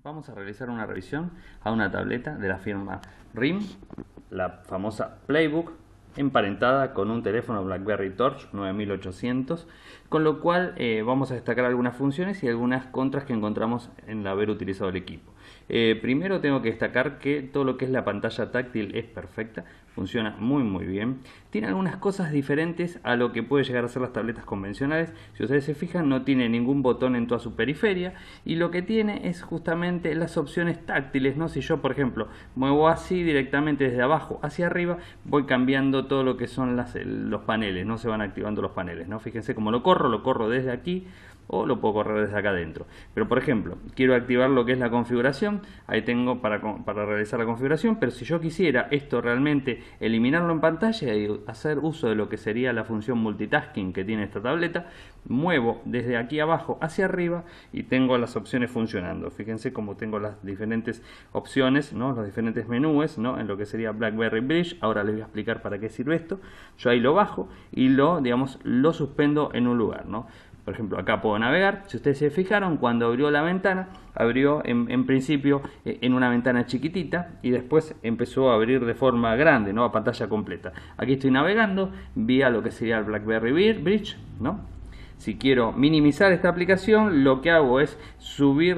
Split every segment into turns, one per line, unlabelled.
Vamos a realizar una revisión a una tableta de la firma RIM, la famosa Playbook, emparentada con un teléfono BlackBerry Torch 9800, con lo cual vamos a destacar algunas funciones y algunas contras que encontramos en haber utilizado el equipo. Primero tengo que destacar que todo lo que es la pantalla táctil es perfecta, funciona muy bien. Tiene algunas cosas diferentes a lo que puede llegar a ser las tabletas convencionales. Si ustedes se fijan, no tiene ningún botón en toda su periferia y lo que tiene es justamente las opciones táctiles, ¿no? Si yo, por ejemplo, muevo así directamente desde abajo hacia arriba, voy cambiando todo lo que son los paneles, no se van activando los paneles, ¿no? Fíjense cómo lo corro desde aquí o lo puedo correr desde acá adentro. Pero por ejemplo, quiero activar lo que es la configuración, ahí tengo para realizar la configuración, pero si yo quisiera esto realmente eliminarlo en pantalla y hacer uso de lo que sería la función multitasking que tiene esta tableta, muevo desde aquí abajo hacia arriba y tengo las opciones funcionando. Fíjense cómo tengo las diferentes opciones, ¿no? Los diferentes menús, ¿no? En lo que sería BlackBerry Bridge. Ahora les voy a explicar para qué sirve esto. Yo ahí lo bajo y lo suspendo en un lugar, ¿no? Por ejemplo, acá puedo navegar. Si ustedes se fijaron, cuando abrió la ventana, abrió en principio en una ventana chiquitita y después empezó a abrir de forma grande, ¿no? A pantalla completa. Aquí estoy navegando vía lo que sería el BlackBerry Bridge, ¿no? Si quiero minimizar esta aplicación, lo que hago es subir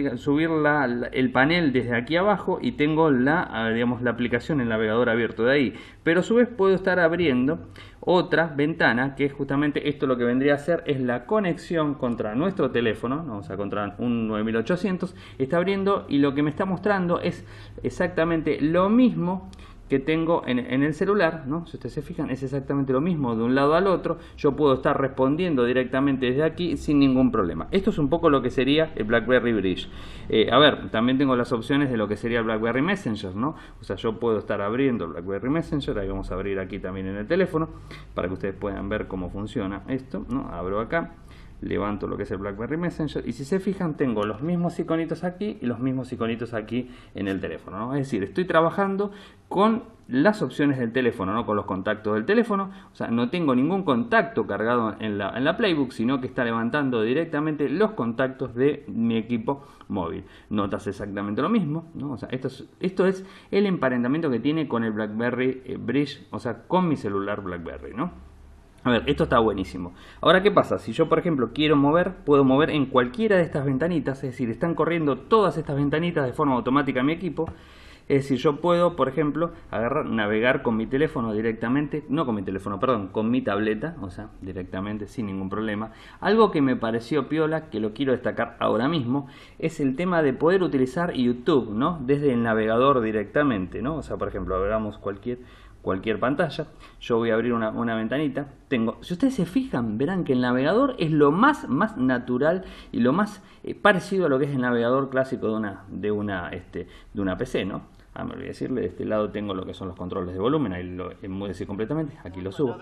el panel desde aquí abajo y tengo la aplicación, el navegador abierto de ahí. Pero a su vez puedo estar abriendo otra ventana, que es justamente esto. Lo que vendría a hacer es la conexión contra nuestro teléfono, vamos a contra un 9800, está abriendo y lo que me está mostrando es exactamente lo mismo que tengo en el celular, ¿no? Si ustedes se fijan, es exactamente lo mismo de un lado al otro. Yo puedo estar respondiendo directamente desde aquí sin ningún problema. Esto es un poco lo que sería el BlackBerry Bridge. A ver, también tengo las opciones de lo que sería el BlackBerry Messenger, ¿no? O sea, yo puedo estar abriendo BlackBerry Messenger. Ahí vamos a abrir aquí también en el teléfono para que ustedes puedan ver cómo funciona esto, ¿no? Abro acá, levanto lo que es el BlackBerry Messenger y si se fijan tengo los mismos iconitos aquí y los mismos iconitos aquí en el teléfono, ¿no? Es decir, estoy trabajando con las opciones del teléfono, no con los contactos del teléfono. O sea, no tengo ningún contacto cargado en la Playbook, sino que está levantando directamente los contactos de mi equipo móvil. Notas exactamente lo mismo, ¿no? O sea, esto es el emparentamiento que tiene con el BlackBerry Bridge, o sea, con mi celular BlackBerry, ¿no? A ver, esto está buenísimo. Ahora, ¿qué pasa? Si yo, por ejemplo, quiero mover, puedo mover en cualquiera de estas ventanitas. Es decir, están corriendo todas estas ventanitas de forma automática en mi equipo. Es decir, yo puedo, por ejemplo, navegar con mi teléfono directamente, no con mi teléfono, perdón, con mi tableta, o sea, directamente, sin ningún problema. Algo que me pareció piola, que lo quiero destacar ahora mismo, es el tema de poder utilizar YouTube, ¿no? Desde el navegador directamente, ¿no? O sea, por ejemplo, abramos cualquier pantalla, yo voy a abrir una ventanita, si ustedes se fijan, verán que el navegador es lo más natural y lo más parecido a lo que es el navegador clásico de una PC, ¿no? Me olvidé decirle, de este lado tengo lo que son los controles de volumen, ahí lo enmudecí completamente, aquí lo subo.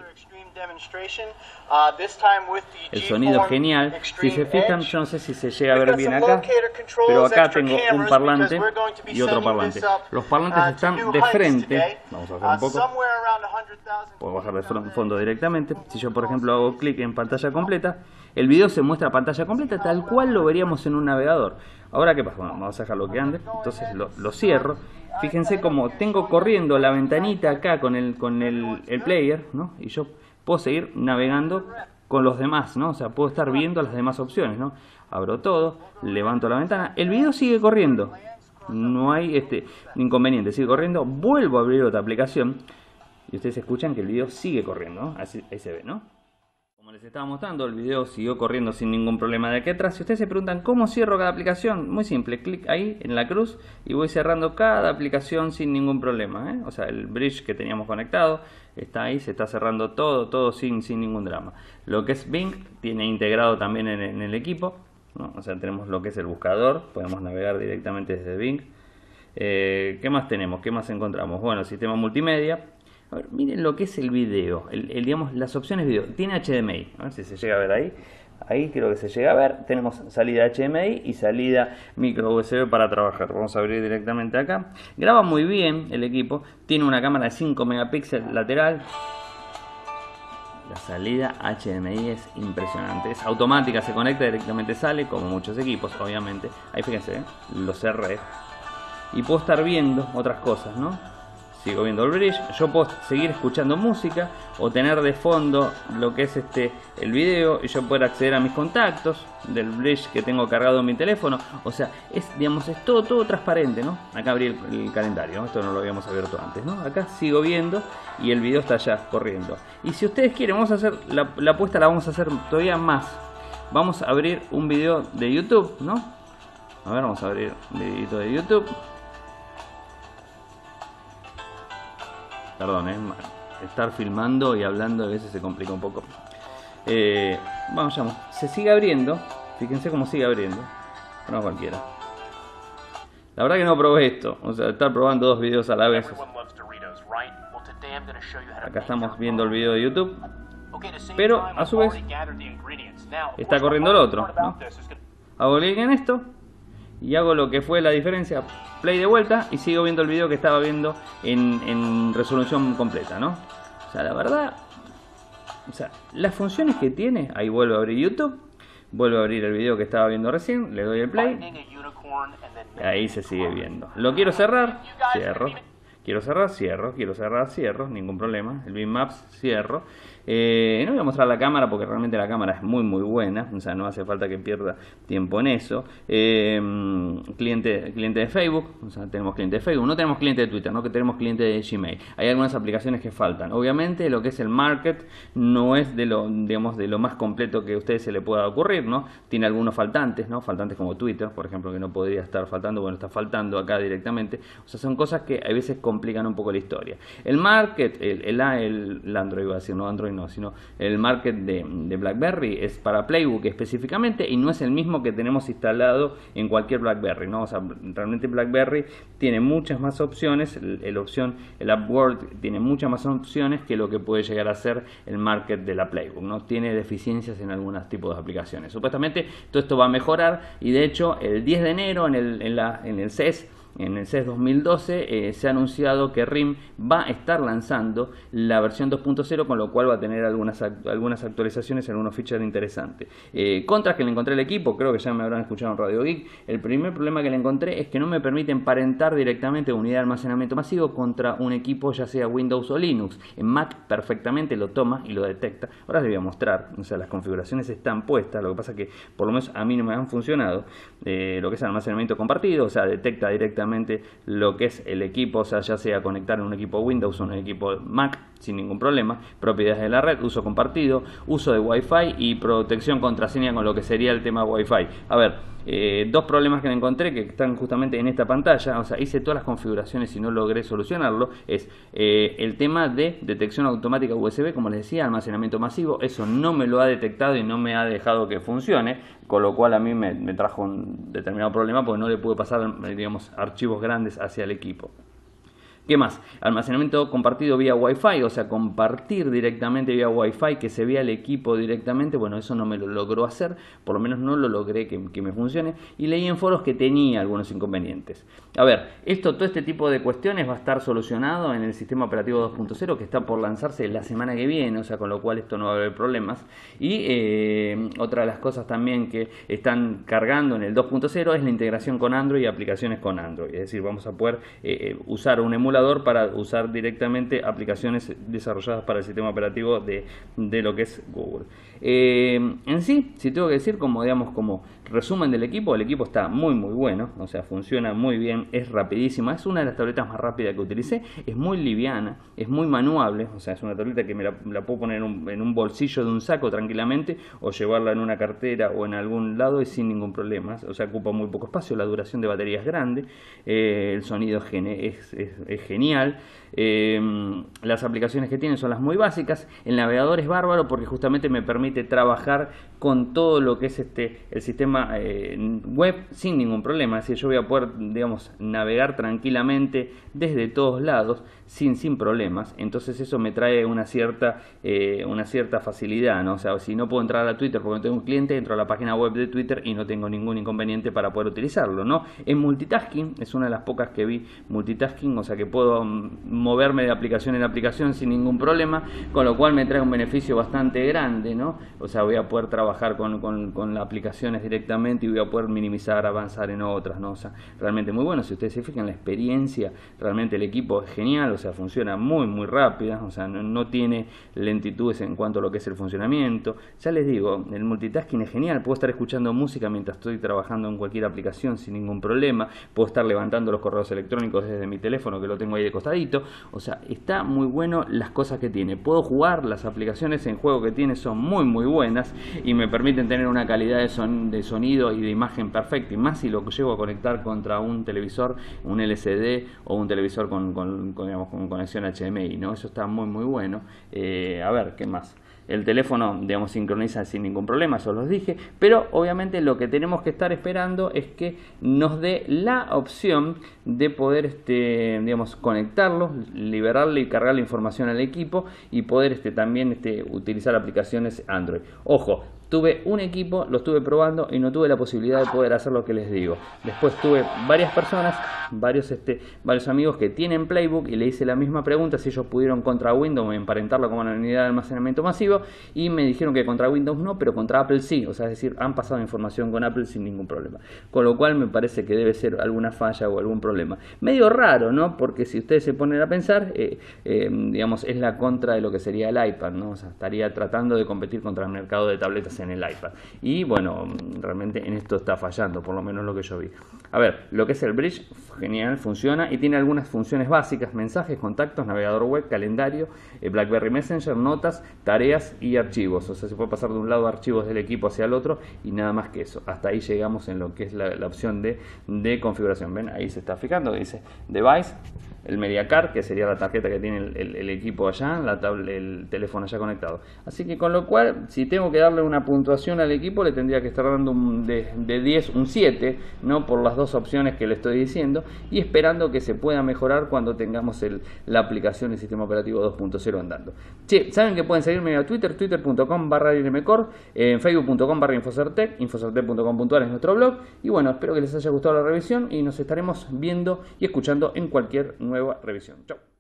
El sonido genial. Si se fijan, yo no sé si se llega a ver bien acá, pero acá tengo un parlante y otro parlante. Los parlantes están de frente. Vamos a bajar un poco. Puedo bajar de fondo directamente. Si yo, por ejemplo, hago clic en pantalla completa, el video se muestra a pantalla completa tal cual lo veríamos en un navegador. Ahora, ¿qué pasa? Bueno, vamos a dejarlo que ande. Entonces lo cierro. Fíjense cómo tengo corriendo la ventanita acá con el player, ¿no? Y yo puedo seguir navegando con los demás, ¿no? O sea, puedo estar viendo las demás opciones, ¿no? Abro todo, levanto la ventana, el video sigue corriendo, no hay inconveniente, sigue corriendo, vuelvo a abrir otra aplicación y ustedes escuchan que el video sigue corriendo, ¿no? Ahí se ve, ¿no? Como les estaba mostrando, el video siguió corriendo sin ningún problema de aquí atrás. Si ustedes se preguntan cómo cierro cada aplicación, muy simple, clic ahí en la cruz y voy cerrando cada aplicación sin ningún problema, ¿eh? O sea, el bridge que teníamos conectado está ahí, se está cerrando todo sin ningún drama. Lo que es Bing tiene integrado también en el equipo, ¿no? O sea, tenemos lo que es el buscador, podemos navegar directamente desde Bing. ¿Qué más tenemos? ¿Qué más encontramos? Bueno, sistema multimedia. A ver, miren lo que es el video, digamos, las opciones video. Tiene HDMI, a ver si se llega a ver ahí. Ahí creo que se llega a ver. Tenemos salida HDMI y salida micro USB para trabajar. Vamos a abrir directamente acá. Graba muy bien el equipo. Tiene una cámara de 5 megapíxeles lateral. La salida HDMI es impresionante, es automática, se conecta directamente, sale como muchos equipos, obviamente. Ahí fíjense, los cerré. Y puedo estar viendo otras cosas, ¿no? Sigo viendo el bridge, yo puedo seguir escuchando música o tener de fondo lo que es el video y yo poder acceder a mis contactos del bridge que tengo cargado en mi teléfono. O sea, digamos, es todo transparente, ¿no? Acá abrí el calendario, ¿no? Esto no lo habíamos abierto antes, ¿no? Acá sigo viendo y el video está ya corriendo. Y si ustedes quieren, vamos a hacer la apuesta, la vamos a hacer todavía más. Vamos a abrir un video de YouTube, ¿no? A ver, vamos a abrir un videito de YouTube. Perdón, estar filmando y hablando a veces se complica un poco. Vamos, se sigue abriendo. Fíjense cómo sigue abriendo. No cualquiera. La verdad que no probé esto. O sea, estar probando dos videos a la vez. Acá estamos viendo el video de YouTube. Pero a su vez está corriendo el otro, ¿no? Hago clic en esto y hago lo que fue la diferencia, play de vuelta, y sigo viendo el video que estaba viendo en resolución completa, ¿no? O sea, la verdad, o sea, las funciones que tiene, ahí vuelvo a abrir YouTube, vuelvo a abrir el video que estaba viendo recién, le doy el play, ahí se sigue viendo. Lo quiero cerrar, cierro. Quiero cerrar, cierro, quiero cerrar, cierro, ningún problema. El Bitmaps, cierro. No voy a mostrar la cámara porque realmente la cámara es muy buena, o sea, no hace falta que pierda tiempo en eso. Cliente de Facebook, o sea, tenemos cliente de Facebook, no tenemos cliente de Twitter, no que tenemos cliente de Gmail. Hay algunas aplicaciones que faltan. Obviamente lo que es el market no es de lo, digamos, de lo más completo que a ustedes se le pueda ocurrir, ¿no? Tiene algunos faltantes, ¿no? Faltantes como Twitter, por ejemplo, que no podría estar faltando, bueno, está faltando acá directamente. O sea, son cosas que a veces complican un poco la historia. El market, el Android, iba a decir, no Android no, sino el market de BlackBerry es para Playbook específicamente y no es el mismo que tenemos instalado en cualquier BlackBerry, ¿no? O sea, realmente BlackBerry tiene muchas más opciones, el AppWorld tiene muchas más opciones que lo que puede llegar a ser el market de la Playbook, ¿no? Tiene deficiencias en algunos tipos de aplicaciones. Supuestamente todo esto va a mejorar y de hecho el 10 de enero en el CES, en el CES 2012 se ha anunciado que RIM va a estar lanzando la versión 2.0, con lo cual va a tener algunas actualizaciones, algunos features interesantes. Contras que le encontré al equipo, creo que ya me habrán escuchado en Radio Geek. El primer problema que le encontré es que no me permite emparentar directamente unidad de almacenamiento masivo contra un equipo, ya sea Windows o Linux. En Mac perfectamente lo toma y lo detecta. Ahora les voy a mostrar, o sea, las configuraciones están puestas, lo que pasa es que por lo menos a mí no me han funcionado. Lo que es almacenamiento compartido, o sea, detecta directamente lo que es el equipo, o sea, ya sea conectar en un equipo Windows o en un equipo Mac sin ningún problema. Propiedades de la red, uso compartido, uso de Wi-Fi y protección contraseña con lo que sería el tema Wi-Fi. A ver, dos problemas que me encontré que están justamente en esta pantalla, o sea, hice todas las configuraciones y no logré solucionarlo. Es el tema de detección automática USB, como les decía, almacenamiento masivo, eso no me lo ha detectado y no me ha dejado que funcione, con lo cual a mí me trajo un determinado problema porque no le pude pasar, digamos, archivos grandes hacia el equipo. ¿Qué más? Almacenamiento compartido vía Wi-Fi, o sea, compartir directamente vía Wi-Fi, que se vea el equipo directamente. Bueno, eso no me lo logró hacer, por lo menos no lo logré que me funcione. Y leí en foros que tenía algunos inconvenientes. A ver, todo este tipo de cuestiones va a estar solucionado en el sistema operativo 2.0 que está por lanzarse la semana que viene, o sea, con lo cual esto no va a haber problemas. Y otra de las cosas también que están cargando en el 2.0 es la integración con Android y aplicaciones con Android. Es decir, vamos a poder usar un emulador para usar directamente aplicaciones desarrolladas para el sistema operativo de lo que es Google. En sí, si tengo que decir como resumen del equipo, el equipo está muy bueno, o sea, funciona muy bien, es rapidísima, es una de las tabletas más rápidas que utilicé, es muy liviana, es muy manuable, o sea, es una tableta que me la puedo poner en un bolsillo de un saco tranquilamente o llevarla en una cartera o en algún lado y sin ningún problema, o sea, ocupa muy poco espacio, la duración de batería es grande, el sonido es genial. Las aplicaciones que tienen son las muy básicas. El navegador es bárbaro porque justamente me permite trabajar con todo lo que es el sistema web sin ningún problema. Es decir, yo voy a poder, digamos, navegar tranquilamente desde todos lados sin problemas. Entonces eso me trae una cierta facilidad, ¿no? O sea, si no puedo entrar a Twitter porque no tengo un cliente, entro a la página web de Twitter y no tengo ningún inconveniente para poder utilizarlo, ¿no? En multitasking, es una de las pocas que vi multitasking, o sea que puedo moverme de aplicación en aplicación sin ningún problema, con lo cual me trae un beneficio bastante grande, ¿no? O sea, voy a poder trabajar con las aplicaciones directamente y voy a poder minimizar, avanzar en otras, ¿no? O sea, realmente muy bueno. Si ustedes se fijan, la experiencia, realmente el equipo es genial, o sea, funciona muy rápida, o sea, no tiene lentitudes en cuanto a lo que es el funcionamiento. Ya les digo, el multitasking es genial, puedo estar escuchando música mientras estoy trabajando en cualquier aplicación sin ningún problema, puedo estar levantando los correos electrónicos desde mi teléfono que lo tengo ahí de costadito, o sea, está muy bueno las cosas que tiene. Puedo jugar, las aplicaciones en juego que tiene son muy buenas y me permiten tener una calidad de sonido y de imagen perfecta, y más si lo llego a conectar contra un televisor, un LCD o un televisor con conexión HDMI, ¿no? Eso está muy bueno. A ver, ¿qué más? El teléfono, digamos, sincroniza sin ningún problema, eso los dije, pero obviamente lo que tenemos que estar esperando es que nos dé la opción de poder, digamos, conectarlo, liberarle y cargar la información al equipo y poder también utilizar aplicaciones Android. Ojo, tuve un equipo, lo estuve probando y no tuve la posibilidad de poder hacer lo que les digo. Después tuve varias personas, varios amigos que tienen Playbook y le hice la misma pregunta si ellos pudieron contra Windows emparentarlo como una unidad de almacenamiento masivo y me dijeron que contra Windows no, pero contra Apple sí. O sea, es decir, han pasado información con Apple sin ningún problema. Con lo cual me parece que debe ser alguna falla o algún problema. Medio raro, ¿no? Porque si ustedes se ponen a pensar, digamos, es la contra de lo que sería el iPad, ¿no? O sea, estaría tratando de competir contra el mercado de tabletas en el iPad. Y bueno, realmente en esto está fallando, por lo menos lo que yo vi. A ver, lo que es el Bridge, genial, funciona y tiene algunas funciones básicas: mensajes, contactos, navegador web, calendario, BlackBerry Messenger, notas, tareas y archivos. O sea, se puede pasar de un lado archivos del equipo hacia el otro y nada más que eso. Hasta ahí llegamos en lo que es la opción de configuración. ¿Ven? Ahí se está fijando, dice Device, el Media Card, que sería la tarjeta que tiene el equipo allá, el teléfono allá conectado. Así que con lo cual, si tengo que darle una puntuación al equipo, le tendría que estar dando de 10 un 7, ¿no? Por las dos opciones que le estoy diciendo, y esperando que se pueda mejorar cuando tengamos la aplicación y sistema operativo 2.0 andando. Che, saben que pueden seguirme a Twitter, twitter.com/irmcor, en facebook.com/infocertec, infocertec.com.ar es nuestro blog, y bueno, espero que les haya gustado la revisión y nos estaremos viendo y escuchando en cualquier nueva revisión. Chau.